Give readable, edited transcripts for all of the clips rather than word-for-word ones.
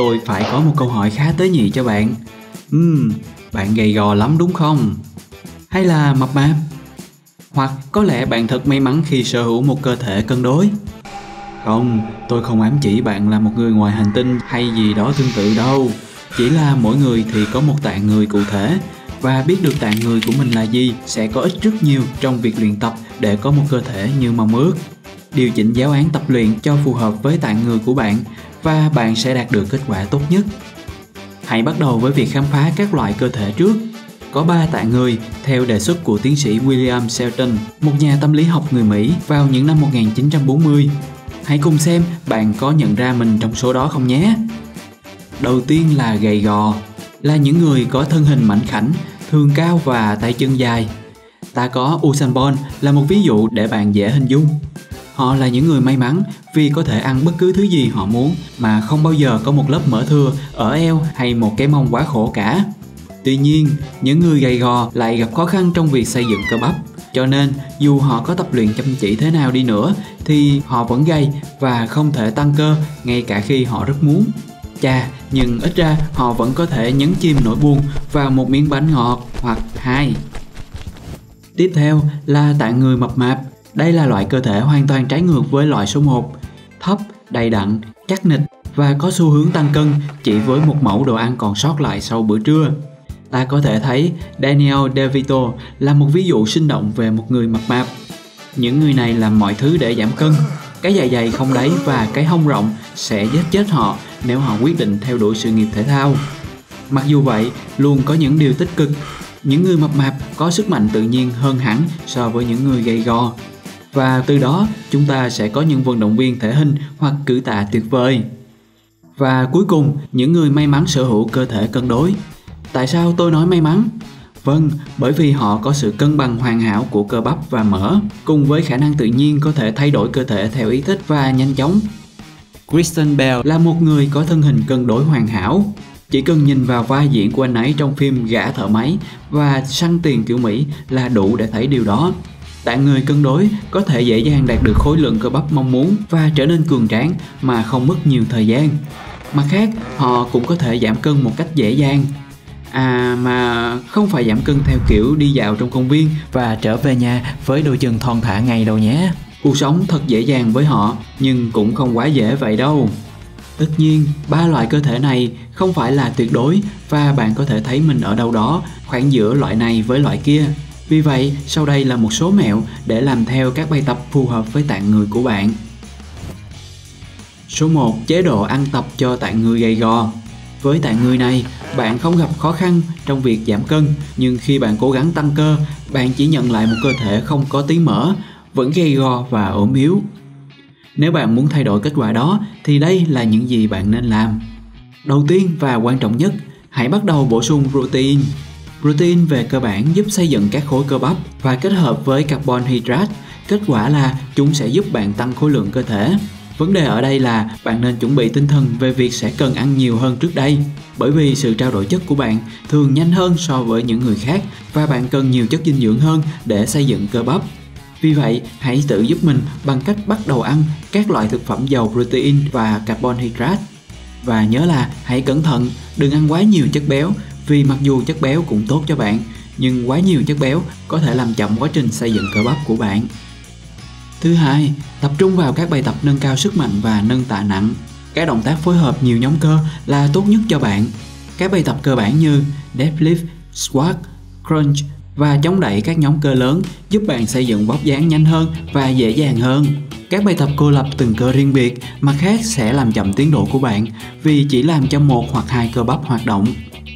tôi phải có một câu hỏi khá tế nhị cho bạn. Bạn gầy gò lắm đúng không? Hay là mập mạp? Hoặc có lẽ bạn thật may mắn khi sở hữu một cơ thể cân đối? Không, tôi không ám chỉ bạn là một người ngoài hành tinh hay gì đó tương tự đâu. Chỉ là mỗi người thì có một tạng người cụ thể, và biết được tạng người của mình là gì sẽ có ích rất nhiều trong việc luyện tập để có một cơ thể như mong ước. Điều chỉnh giáo án tập luyện cho phù hợp với tạng người của bạn và bạn sẽ đạt được kết quả tốt nhất. Hãy bắt đầu với việc khám phá các loại cơ thể trước. Có 3 tạng người theo đề xuất của tiến sĩ William Shelton, một nhà tâm lý học người Mỹ vào những năm 1940. Hãy cùng xem bạn có nhận ra mình trong số đó không nhé. Đầu tiên là gầy gò, là những người có thân hình mảnh khảnh, thường cao và tay chân dài. Ta có Usain Bolt là một ví dụ để bạn dễ hình dung. Họ là những người may mắn vì có thể ăn bất cứ thứ gì họ muốn mà không bao giờ có một lớp mỡ thừa ở eo hay một cái mông quá khổ cả. Tuy nhiên, những người gầy gò lại gặp khó khăn trong việc xây dựng cơ bắp. Cho nên, dù họ có tập luyện chăm chỉ thế nào đi nữa thì họ vẫn gầy và không thể tăng cơ ngay cả khi họ rất muốn. Chà, nhưng ít ra họ vẫn có thể nhấn chìm nỗi buồn vào một miếng bánh ngọt hoặc hai. Tiếp theo là tạng người mập mạp. Đây là loại cơ thể hoàn toàn trái ngược với loại số 1. Thấp, đầy đặn, chắc nịch và có xu hướng tăng cân chỉ với một mẫu đồ ăn còn sót lại sau bữa trưa. Ta có thể thấy Daniel DeVito là một ví dụ sinh động về một người mập mạp. Những người này làm mọi thứ để giảm cân. Cái dạ dày không đáy và cái hông rộng sẽ giết chết họ nếu họ quyết định theo đuổi sự nghiệp thể thao. Mặc dù vậy, luôn có những điều tích cực. Những người mập mạp có sức mạnh tự nhiên hơn hẳn so với những người gầy gò. Và từ đó, chúng ta sẽ có những vận động viên thể hình hoặc cử tạ tuyệt vời. Và cuối cùng, những người may mắn sở hữu cơ thể cân đối. Tại sao tôi nói may mắn? Vâng, bởi vì họ có sự cân bằng hoàn hảo của cơ bắp và mỡ, cùng với khả năng tự nhiên có thể thay đổi cơ thể theo ý thích và nhanh chóng. Kristen Bell là một người có thân hình cân đối hoàn hảo. Chỉ cần nhìn vào vai diễn của anh ấy trong phim Gã thợ máy và Săn tiền kiểu Mỹ là đủ để thấy điều đó. Tạng người cân đối có thể dễ dàng đạt được khối lượng cơ bắp mong muốn và trở nên cường tráng mà không mất nhiều thời gian. Mặt khác, họ cũng có thể giảm cân một cách dễ dàng. Mà không phải giảm cân theo kiểu đi dạo trong công viên và trở về nhà với đôi chân thon thả ngay đâu nhé. Cuộc sống thật dễ dàng với họ, nhưng cũng không quá dễ vậy đâu. Tất nhiên, 3 loại cơ thể này không phải là tuyệt đối và bạn có thể thấy mình ở đâu đó khoảng giữa loại này với loại kia. Vì vậy, sau đây là một số mẹo để làm theo các bài tập phù hợp với tạng người của bạn. Số 1. Chế độ ăn tập cho tạng người gầy gò. Với tạng người này, bạn không gặp khó khăn trong việc giảm cân, nhưng khi bạn cố gắng tăng cơ, bạn chỉ nhận lại một cơ thể không có tí mỡ, vẫn gầy gò và ốm yếu. Nếu bạn muốn thay đổi kết quả đó, thì đây là những gì bạn nên làm. Đầu tiên và quan trọng nhất, hãy bắt đầu bổ sung protein. Protein về cơ bản giúp xây dựng các khối cơ bắp và kết hợp với carbon hydrate. Kết quả là chúng sẽ giúp bạn tăng khối lượng cơ thể. Vấn đề ở đây là bạn nên chuẩn bị tinh thần về việc sẽ cần ăn nhiều hơn trước đây, bởi vì sự trao đổi chất của bạn thường nhanh hơn so với những người khác và bạn cần nhiều chất dinh dưỡng hơn để xây dựng cơ bắp. Vì vậy, hãy tự giúp mình bằng cách bắt đầu ăn các loại thực phẩm giàu protein và carbon hydrate. Và nhớ là hãy cẩn thận, đừng ăn quá nhiều chất béo, vì mặc dù chất béo cũng tốt cho bạn, nhưng quá nhiều chất béo có thể làm chậm quá trình xây dựng cơ bắp của bạn. Thứ hai, tập trung vào các bài tập nâng cao sức mạnh và nâng tạ nặng. Các động tác phối hợp nhiều nhóm cơ là tốt nhất cho bạn. Các bài tập cơ bản như deadlift, squat, crunch và chống đẩy các nhóm cơ lớn giúp bạn xây dựng vóc dáng nhanh hơn và dễ dàng hơn. Các bài tập cô lập từng cơ riêng biệt mặt khác sẽ làm chậm tiến độ của bạn vì chỉ làm cho 1 hoặc 2 cơ bắp hoạt động.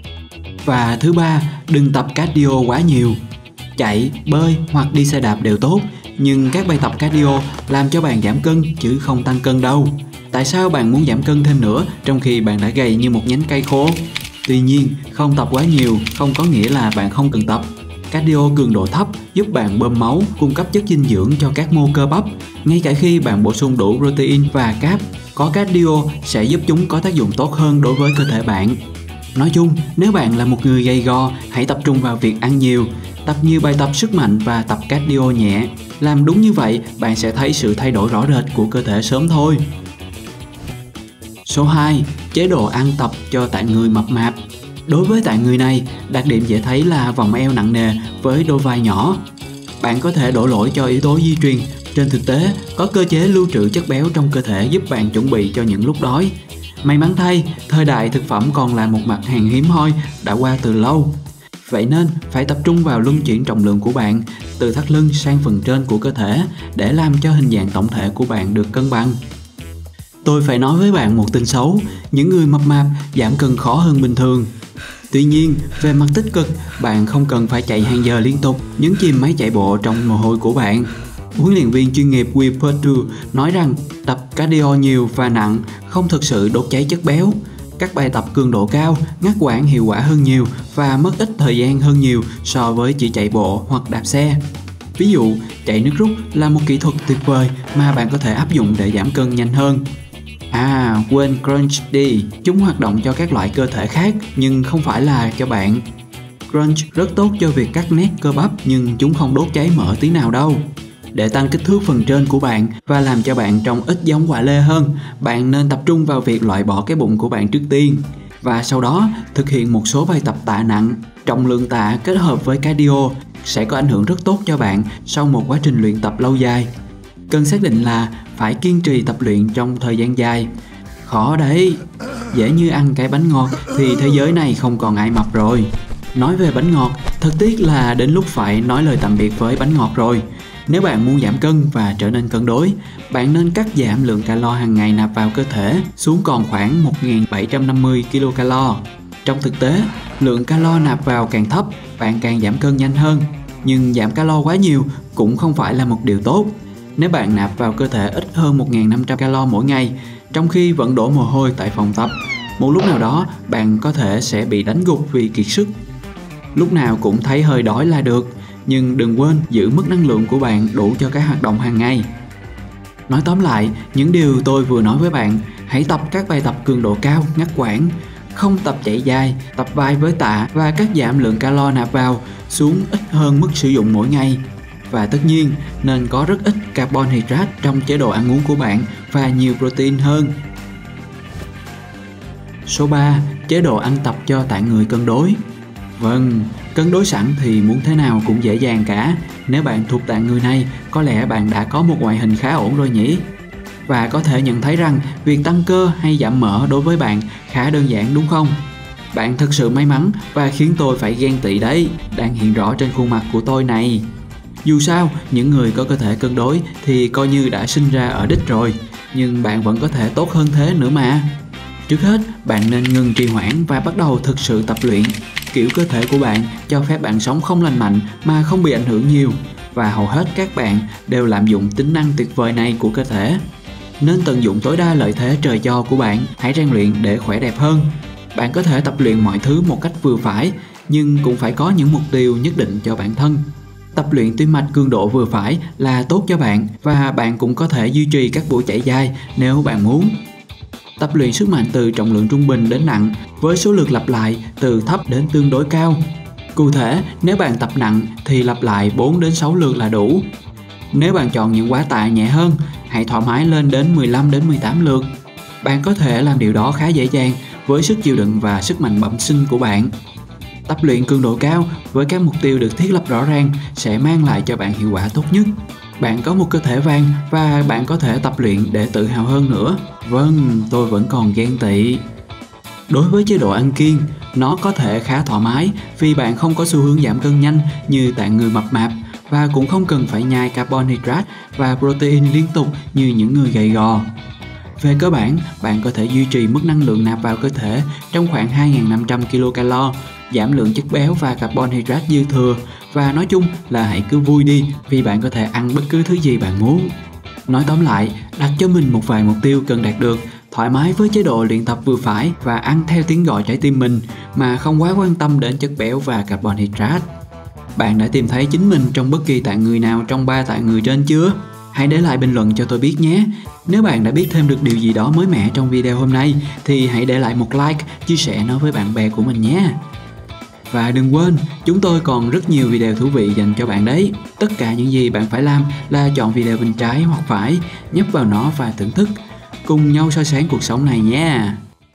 Và thứ ba, đừng tập cardio quá nhiều. Chạy, bơi hoặc đi xe đạp đều tốt, nhưng các bài tập cardio làm cho bạn giảm cân chứ không tăng cân đâu. Tại sao bạn muốn giảm cân thêm nữa trong khi bạn đã gầy như một nhánh cây khô? Tuy nhiên, không tập quá nhiều không có nghĩa là bạn không cần tập. Cardio cường độ thấp giúp bạn bơm máu, cung cấp chất dinh dưỡng cho các mô cơ bắp. Ngay cả khi bạn bổ sung đủ protein và carb, có cardio sẽ giúp chúng có tác dụng tốt hơn đối với cơ thể bạn. Nói chung, nếu bạn là một người gầy gò, hãy tập trung vào việc ăn nhiều, tập nhiều bài tập sức mạnh và tập cardio nhẹ. Làm đúng như vậy, bạn sẽ thấy sự thay đổi rõ rệt của cơ thể sớm thôi. Số 2. Chế độ ăn tập cho tạng người mập mạp. Đối với tạng người này, đặc điểm dễ thấy là vòng eo nặng nề với đôi vai nhỏ. Bạn có thể đổ lỗi cho yếu tố di truyền. Trên thực tế, có cơ chế lưu trữ chất béo trong cơ thể giúp bạn chuẩn bị cho những lúc đói. May mắn thay, thời đại thực phẩm còn là một mặt hàng hiếm hoi đã qua từ lâu. Vậy nên, phải tập trung vào luân chuyển trọng lượng của bạn từ thắt lưng sang phần trên của cơ thể để làm cho hình dạng tổng thể của bạn được cân bằng. Tôi phải nói với bạn một tin xấu, những người mập mạp giảm cân khó hơn bình thường. Tuy nhiên, về mặt tích cực, bạn không cần phải chạy hàng giờ liên tục, nhấn chìm máy chạy bộ trong mồ hôi của bạn. Huấn luyện viên chuyên nghiệp Will Perdue nói rằng tập cardio nhiều và nặng không thực sự đốt cháy chất béo. Các bài tập cường độ cao, ngắt quãng hiệu quả hơn nhiều và mất ít thời gian hơn nhiều so với chỉ chạy bộ hoặc đạp xe. Ví dụ, chạy nước rút là một kỹ thuật tuyệt vời mà bạn có thể áp dụng để giảm cân nhanh hơn. À, quên crunch đi, chúng hoạt động cho các loại cơ thể khác nhưng không phải là cho bạn. Crunch rất tốt cho việc cắt nét cơ bắp nhưng chúng không đốt cháy mỡ tí nào đâu. Để tăng kích thước phần trên của bạn và làm cho bạn trông ít giống quả lê hơn, bạn nên tập trung vào việc loại bỏ cái bụng của bạn trước tiên. Và sau đó, thực hiện một số bài tập tạ nặng, trọng lượng tạ kết hợp với cardio sẽ có ảnh hưởng rất tốt cho bạn sau một quá trình luyện tập lâu dài. Cần xác định là phải kiên trì tập luyện trong thời gian dài. Khó đấy, dễ như ăn cái bánh ngọt thì thế giới này không còn ai mập rồi. Nói về bánh ngọt, thật tiếc là đến lúc phải nói lời tạm biệt với bánh ngọt rồi. Nếu bạn muốn giảm cân và trở nên cân đối, bạn nên cắt giảm lượng calo hàng ngày nạp vào cơ thể xuống còn khoảng 1.750 kcal. Trong thực tế, lượng calo nạp vào càng thấp, bạn càng giảm cân nhanh hơn. Nhưng giảm calo quá nhiều cũng không phải là một điều tốt. Nếu bạn nạp vào cơ thể ít hơn 1.500 calo mỗi ngày, trong khi vẫn đổ mồ hôi tại phòng tập, một lúc nào đó bạn có thể sẽ bị đánh gục vì kiệt sức. Lúc nào cũng thấy hơi đói là được, nhưng đừng quên giữ mức năng lượng của bạn đủ cho các hoạt động hàng ngày. Nói tóm lại, những điều tôi vừa nói với bạn, hãy tập các bài tập cường độ cao, ngắt quãng, không tập chạy dài, tập vai với tạ và cắt giảm lượng calo nạp vào xuống ít hơn mức sử dụng mỗi ngày. Và tất nhiên, nên có rất ít carbon hydrate trong chế độ ăn uống của bạn và nhiều protein hơn. Số 3. Chế độ ăn tập cho tạng người cân đối. Vâng, cân đối sẵn thì muốn thế nào cũng dễ dàng cả. Nếu bạn thuộc tạng người này, có lẽ bạn đã có một ngoại hình khá ổn rồi nhỉ? Và có thể nhận thấy rằng việc tăng cơ hay giảm mỡ đối với bạn khá đơn giản đúng không? Bạn thực sự may mắn và khiến tôi phải ghen tị đấy, đang hiện rõ trên khuôn mặt của tôi này. Dù sao, những người có cơ thể cân đối thì coi như đã sinh ra ở đích rồi, nhưng bạn vẫn có thể tốt hơn thế nữa mà. Trước hết, bạn nên ngừng trì hoãn và bắt đầu thực sự tập luyện. Kiểu cơ thể của bạn cho phép bạn sống không lành mạnh mà không bị ảnh hưởng nhiều, và hầu hết các bạn đều lạm dụng tính năng tuyệt vời này của cơ thể. Nên tận dụng tối đa lợi thế trời cho của bạn, hãy rèn luyện để khỏe đẹp hơn. Bạn có thể tập luyện mọi thứ một cách vừa phải, nhưng cũng phải có những mục tiêu nhất định cho bản thân. Tập luyện tim mạch cường độ vừa phải là tốt cho bạn, và bạn cũng có thể duy trì các buổi chạy dài nếu bạn muốn. Tập luyện sức mạnh từ trọng lượng trung bình đến nặng với số lượt lặp lại từ thấp đến tương đối cao. Cụ thể, nếu bạn tập nặng thì lặp lại 4 đến 6 lượt là đủ. Nếu bạn chọn những quá tạ nhẹ hơn, hãy thoải mái lên đến 15 đến 18 lượt. Bạn có thể làm điều đó khá dễ dàng với sức chịu đựng và sức mạnh bẩm sinh của bạn. Tập luyện cường độ cao với các mục tiêu được thiết lập rõ ràng sẽ mang lại cho bạn hiệu quả tốt nhất. Bạn có một cơ thể vàng và bạn có thể tập luyện để tự hào hơn nữa. Vâng, tôi vẫn còn ghen tị. Đối với chế độ ăn kiêng, nó có thể khá thoải mái vì bạn không có xu hướng giảm cân nhanh như tạng người mập mạp và cũng không cần phải nhai carbon hydrate và protein liên tục như những người gầy gò. Về cơ bản, bạn có thể duy trì mức năng lượng nạp vào cơ thể trong khoảng 2.500 kcal, giảm lượng chất béo và carbon hydrate dư thừa, và nói chung là hãy cứ vui đi vì bạn có thể ăn bất cứ thứ gì bạn muốn. Nói tóm lại, đặt cho mình một vài mục tiêu cần đạt được, thoải mái với chế độ luyện tập vừa phải và ăn theo tiếng gọi trái tim mình mà không quá quan tâm đến chất béo và carbon hydrate. Bạn đã tìm thấy chính mình trong bất kỳ tạng người nào trong 3 tạng người trên chưa? Hãy để lại bình luận cho tôi biết nhé. Nếu bạn đã biết thêm được điều gì đó mới mẻ trong video hôm nay thì hãy để lại một like, chia sẻ nó với bạn bè của mình nhé. Và đừng quên, chúng tôi còn rất nhiều video thú vị dành cho bạn đấy. Tất cả những gì bạn phải làm là chọn video bên trái hoặc phải, nhấp vào nó và thưởng thức. cùng nhau soi sáng cuộc sống này nha.